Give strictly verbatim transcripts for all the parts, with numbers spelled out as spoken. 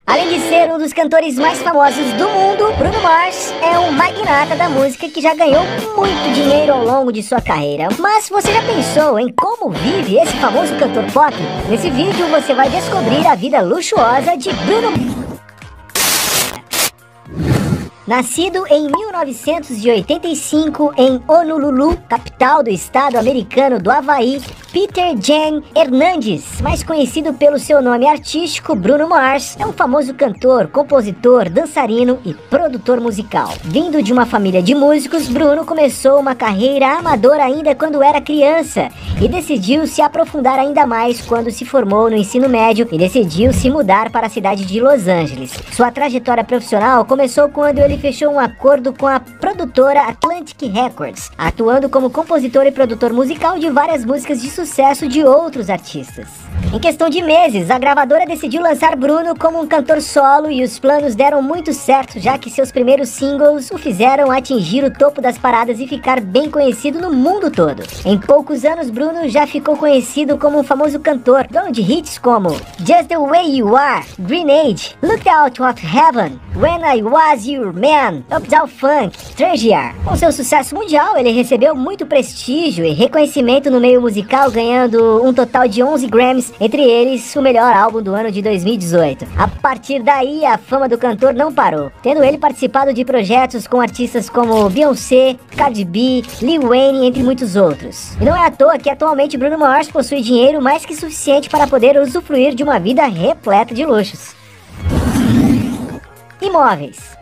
Além de ser um dos cantores mais famosos do mundo, Bruno Mars é um magnata da música que já ganhou muito dinheiro ao longo de sua carreira. Mas você já pensou em como vive esse famoso cantor pop? Nesse vídeo você vai descobrir a vida luxuosa de Bruno. Nascido em mil novecentos e oitenta e cinco em Honolulu, capital do estado americano do Havaí, Peter Jan Hernandes, mais conhecido pelo seu nome artístico Bruno Mars, é um famoso cantor, compositor, dançarino e produtor musical. Vindo de uma família de músicos, Bruno começou uma carreira amadora ainda quando era criança e decidiu se aprofundar ainda mais quando se formou no ensino médio e decidiu se mudar para a cidade de Los Angeles. Sua trajetória profissional começou quando ele fechou um acordo com a produtora Atlantic Records, atuando como compositor e produtor musical de várias músicas de sucesso de outros artistas. Em questão de meses, a gravadora decidiu lançar Bruno como um cantor solo e os planos deram muito certo, já que seus primeiros singles o fizeram atingir o topo das paradas e ficar bem conhecido no mundo todo. Em poucos anos, Bruno já ficou conhecido como um famoso cantor, dono de hits como Just the Way You Are, Green Age, Looked Out of Heaven, When I Was Your Man, Uptown Funk, Treasure. Com seu sucesso mundial, ele recebeu muito prestígio e reconhecimento no meio musical, ganhando um total de onze Grammys, entre eles o melhor álbum do ano de dois mil e dezoito. A partir daí, a fama do cantor não parou, tendo ele participado de projetos com artistas como Beyoncé, Cardi B, Lil Wayne, entre muitos outros. E não é à toa que atualmente Bruno Mars possui dinheiro mais que suficiente para poder usufruir de uma vida repleta de luxos. Imóveis.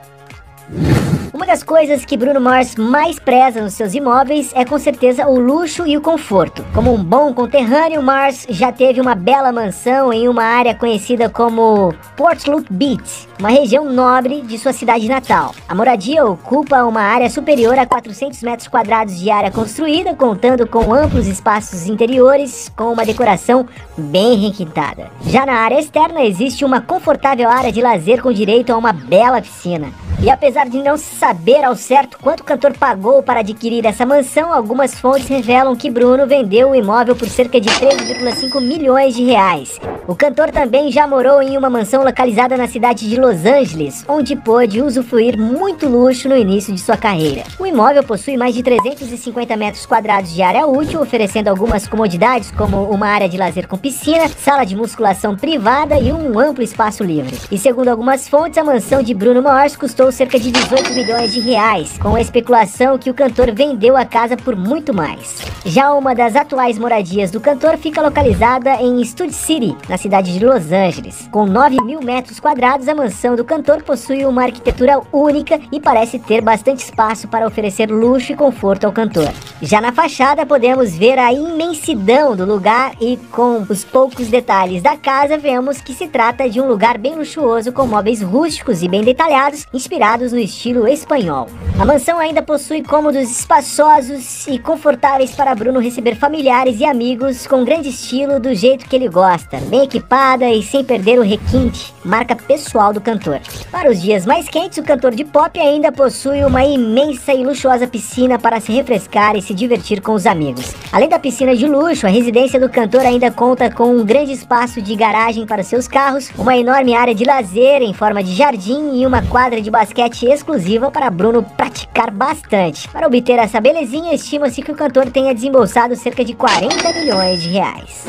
Uma das coisas que Bruno Mars mais preza nos seus imóveis é com certeza o luxo e o conforto. Como um bom conterrâneo, Mars já teve uma bela mansão em uma área conhecida como Portsmouth Beach, uma região nobre de sua cidade natal. A moradia ocupa uma área superior a quatrocentos metros quadrados de área construída, contando com amplos espaços interiores com uma decoração bem requintada. Já na área externa existe uma confortável área de lazer com direito a uma bela piscina. E apesar de não se saber ao certo quanto o cantor pagou para adquirir essa mansão, algumas fontes revelam que Bruno vendeu o imóvel por cerca de três vírgula cinco milhões de reais. O cantor também já morou em uma mansão localizada na cidade de Los Angeles, onde pôde usufruir muito luxo no início de sua carreira. O imóvel possui mais de trezentos e cinquenta metros quadrados de área útil, oferecendo algumas comodidades como uma área de lazer com piscina, sala de musculação privada e um amplo espaço livre. E segundo algumas fontes, a mansão de Bruno Mars custou cerca de dezoito milhões de reais, com a especulação que o cantor vendeu a casa por muito mais. Já uma das atuais moradias do cantor fica localizada em Studio City, na cidade de Los Angeles. Com nove mil metros quadrados, a mansão do cantor possui uma arquitetura única e parece ter bastante espaço para oferecer luxo e conforto ao cantor. Já na fachada podemos ver a imensidão do lugar e com os poucos detalhes da casa vemos que se trata de um lugar bem luxuoso com móveis rústicos e bem detalhados, inspirados no estilo espanhol. A mansão ainda possui cômodos espaçosos e confortáveis para Bruno receber familiares e amigos com grande estilo do jeito que ele gosta, bem equipada e sem perder o requinte, marca pessoal do cantor. Para os dias mais quentes, o cantor de pop ainda possui uma imensa e luxuosa piscina para se refrescar e se divertir com os amigos. Além da piscina de luxo, a residência do cantor ainda conta com um grande espaço de garagem para seus carros, uma enorme área de lazer em forma de jardim e uma quadra de basquete exclusiva para Bruno praticar bastante. Para obter essa belezinha, estima-se que o cantor tenha desembolsado cerca de quarenta milhões de reais.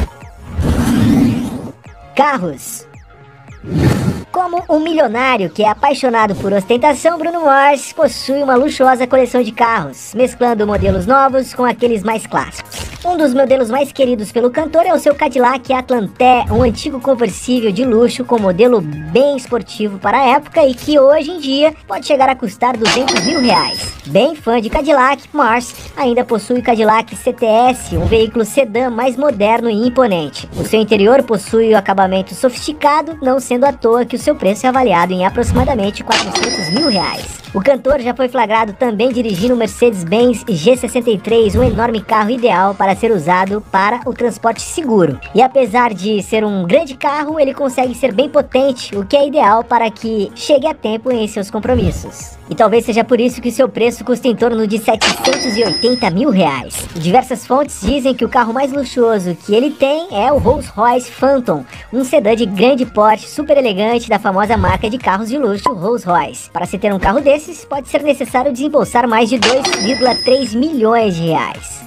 Carros. Como um milionário que é apaixonado por ostentação, Bruno Mars possui uma luxuosa coleção de carros, mesclando modelos novos com aqueles mais clássicos. Um dos modelos mais queridos pelo cantor é o seu Cadillac Atlanté, um antigo conversível de luxo com modelo bem esportivo para a época e que hoje em dia pode chegar a custar duzentos mil reais. Bem fã de Cadillac, Mars ainda possui o Cadillac C T S, um veículo sedã mais moderno e imponente. O seu interior possui o acabamento sofisticado, não sendo à toa que o seu preço é avaliado em aproximadamente quatrocentos mil reais. O cantor já foi flagrado também dirigindo o Mercedes-Benz G sessenta e três, um enorme carro ideal para ser usado para o transporte seguro. E apesar de ser um grande carro, ele consegue ser bem potente, o que é ideal para que chegue a tempo em seus compromissos. E talvez seja por isso que seu preço custa em torno de setecentos e oitenta mil reais. Diversas fontes dizem que o carro mais luxuoso que ele tem é o Rolls-Royce Phantom, um sedã de grande porte, super elegante da famosa marca de carros de luxo Rolls-Royce. Para se ter um carro desses, pode ser necessário desembolsar mais de dois vírgula três milhões de reais.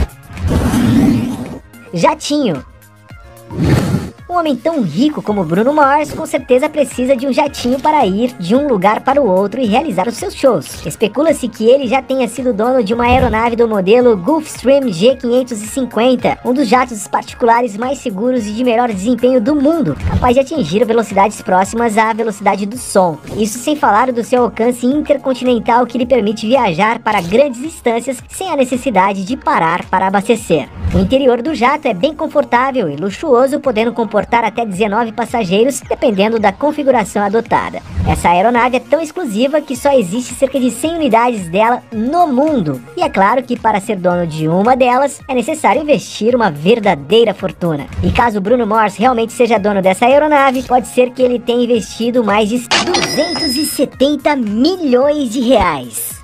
Jatinho. Um homem tão rico como Bruno Mars com certeza precisa de um jatinho para ir de um lugar para o outro e realizar os seus shows. Especula-se que ele já tenha sido dono de uma aeronave do modelo Gulfstream G quinhentos e cinquenta, um dos jatos particulares mais seguros e de melhor desempenho do mundo, capaz de atingir velocidades próximas à velocidade do som. Isso sem falar do seu alcance intercontinental que lhe permite viajar para grandes distâncias sem a necessidade de parar para abastecer. O interior do jato é bem confortável e luxuoso, podendo comportar até dezenove passageiros, dependendo da configuração adotada. Essa aeronave é tão exclusiva que só existe cerca de cem unidades dela no mundo. E é claro que para ser dono de uma delas, é necessário investir uma verdadeira fortuna. E caso Bruno Mars realmente seja dono dessa aeronave, pode ser que ele tenha investido mais de duzentos e setenta milhões de reais.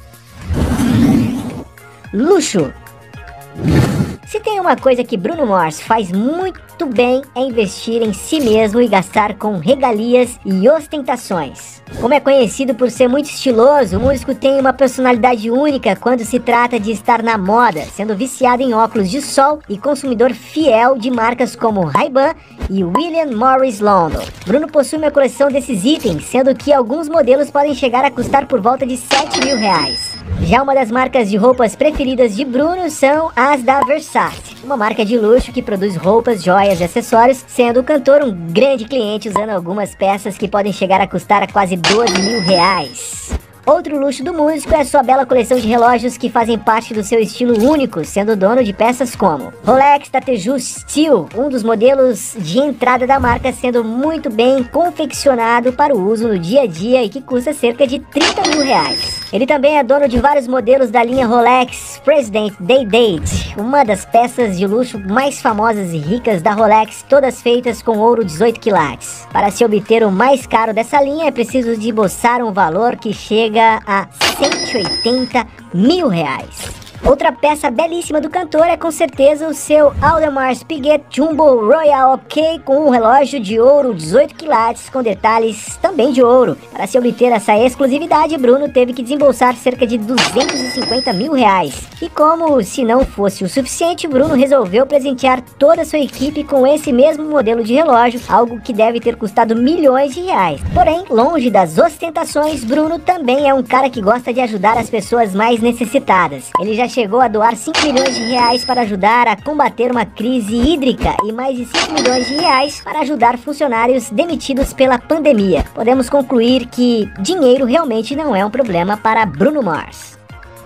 Luxo. Se tem uma coisa que Bruno Mars faz muito bem é investir em si mesmo e gastar com regalias e ostentações. Como é conhecido por ser muito estiloso, o músico tem uma personalidade única quando se trata de estar na moda, sendo viciado em óculos de sol e consumidor fiel de marcas como Ray-Ban e William Morris London. Bruno possui uma coleção desses itens, sendo que alguns modelos podem chegar a custar por volta de sete mil reais. Já uma das marcas de roupas preferidas de Bruno são as da Versace, uma marca de luxo que produz roupas, joias e acessórios, sendo o cantor um grande cliente usando algumas peças que podem chegar a custar a quase doze mil reais. Outro luxo do músico é a sua bela coleção de relógios que fazem parte do seu estilo único, sendo dono de peças como Rolex Datejust Steel, um dos modelos de entrada da marca, sendo muito bem confeccionado para o uso no dia a dia e que custa cerca de trinta mil reais. Ele também é dono de vários modelos da linha Rolex President Day Date, uma das peças de luxo mais famosas e ricas da Rolex, todas feitas com ouro dezoito quilates. Para se obter o mais caro dessa linha, é preciso desembolsar um valor que chega a cento e oitenta mil reais. Outra peça belíssima do cantor é com certeza o seu Audemars Piguet Jumbo Royal Ok, com um relógio de ouro dezoito quilates com detalhes também de ouro. Para se obter essa exclusividade, Bruno teve que desembolsar cerca de duzentos e cinquenta mil reais. E como se não fosse o suficiente, Bruno resolveu presentear toda a sua equipe com esse mesmo modelo de relógio, algo que deve ter custado milhões de reais. Porém, longe das ostentações, Bruno também é um cara que gosta de ajudar as pessoas mais necessitadas. Ele já chegou a doar cinco milhões de reais para ajudar a combater uma crise hídrica e mais de cinco milhões de reais para ajudar funcionários demitidos pela pandemia. Podemos concluir que dinheiro realmente não é um problema para Bruno Mars.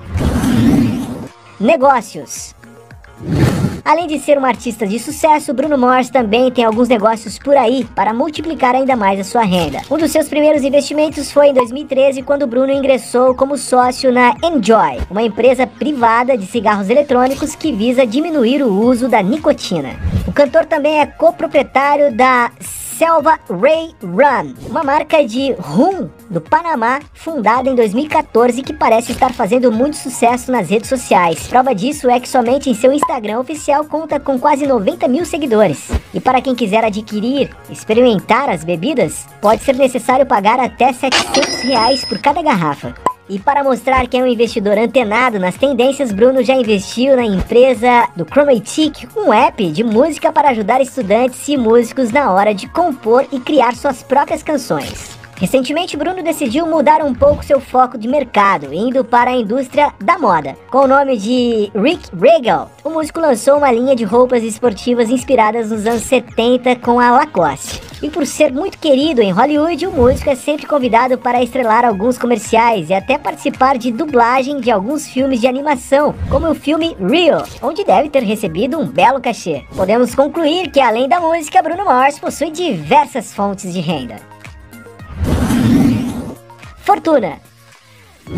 Negócios. Além de ser um artista de sucesso, Bruno Mars também tem alguns negócios por aí para multiplicar ainda mais a sua renda. Um dos seus primeiros investimentos foi em dois mil e treze, quando Bruno ingressou como sócio na Enjoy, uma empresa privada de cigarros eletrônicos que visa diminuir o uso da nicotina. O cantor também é coproprietário da Selva Ray Run, uma marca de rum do Panamá, fundada em dois mil e quatorze, que parece estar fazendo muito sucesso nas redes sociais. Prova disso é que somente em seu Instagram oficial conta com quase noventa mil seguidores. E para quem quiser adquirir, experimentar as bebidas, pode ser necessário pagar até setecentos reais por cada garrafa. E para mostrar que é um investidor antenado nas tendências, Bruno já investiu na empresa do Chromatic, um app de música para ajudar estudantes e músicos na hora de compor e criar suas próprias canções. Recentemente, Bruno decidiu mudar um pouco seu foco de mercado, indo para a indústria da moda. Com o nome de Rick Regal, o músico lançou uma linha de roupas esportivas inspiradas nos anos setenta com a Lacoste. E por ser muito querido em Hollywood, o músico é sempre convidado para estrelar alguns comerciais e até participar de dublagem de alguns filmes de animação, como o filme Rio, onde deve ter recebido um belo cachê. Podemos concluir que, além da música, Bruno Mars possui diversas fontes de renda. Fortuna.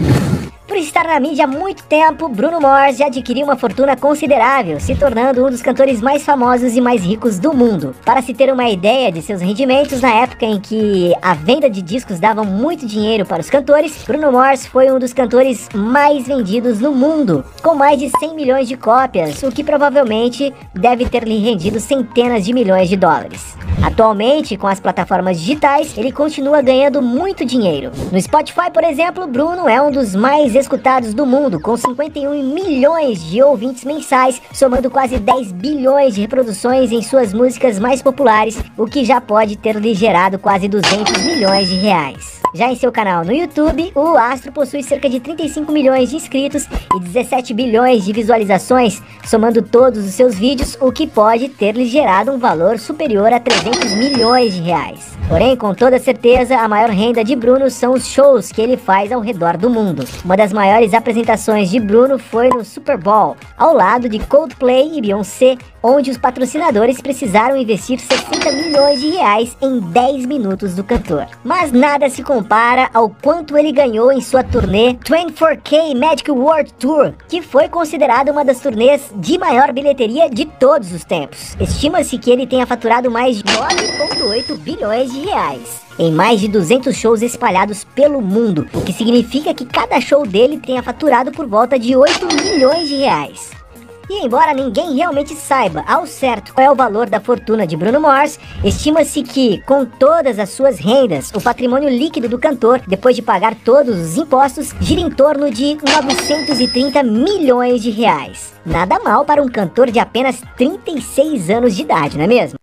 Por estar na mídia há muito tempo, Bruno Mars já adquiriu uma fortuna considerável, se tornando um dos cantores mais famosos e mais ricos do mundo. Para se ter uma ideia de seus rendimentos, na época em que a venda de discos dava muito dinheiro para os cantores, Bruno Mars foi um dos cantores mais vendidos no mundo, com mais de cem milhões de cópias, o que provavelmente deve ter lhe rendido centenas de milhões de dólares. Atualmente, com as plataformas digitais, ele continua ganhando muito dinheiro. No Spotify, por exemplo, Bruno é um dos mais escutados do mundo, com cinquenta e um milhões de ouvintes mensais, somando quase dez bilhões de reproduções em suas músicas mais populares, o que já pode ter lhe gerado quase duzentos milhões de reais. Já em seu canal no YouTube, o astro possui cerca de trinta e cinco milhões de inscritos e dezessete bilhões de visualizações, somando todos os seus vídeos, o que pode ter lhe gerado um valor superior a trezentos milhões de reais. Porém, com toda certeza, a maior renda de Bruno são os shows que ele faz ao redor do mundo. Uma das maiores apresentações de Bruno foi no Super Bowl, ao lado de Coldplay e Beyoncé, onde os patrocinadores precisaram investir sessenta milhões de reais em dez minutos do cantor. Mas nada se compara ao quanto ele ganhou em sua turnê vinte e quatro K Magic World Tour, que foi considerada uma das turnês de maior bilheteria de todos os tempos. Estima-se que ele tenha faturado mais de nove vírgula oito bilhões de reais em mais de duzentos shows espalhados pelo mundo, o que significa que cada show dele tenha faturado por volta de oito milhões de reais. E embora ninguém realmente saiba ao certo qual é o valor da fortuna de Bruno Mars, estima-se que, com todas as suas rendas, o patrimônio líquido do cantor, depois de pagar todos os impostos, gira em torno de novecentos e trinta milhões de reais. Nada mal para um cantor de apenas trinta e seis anos de idade, não é mesmo?